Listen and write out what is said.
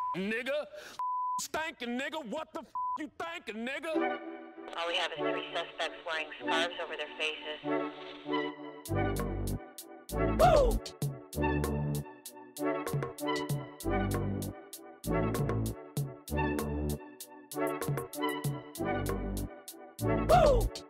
nigga. Stankin' nigga, what the you thinking, nigga? All we have is 3 suspects wearing scarves over their faces. Woo! Woo!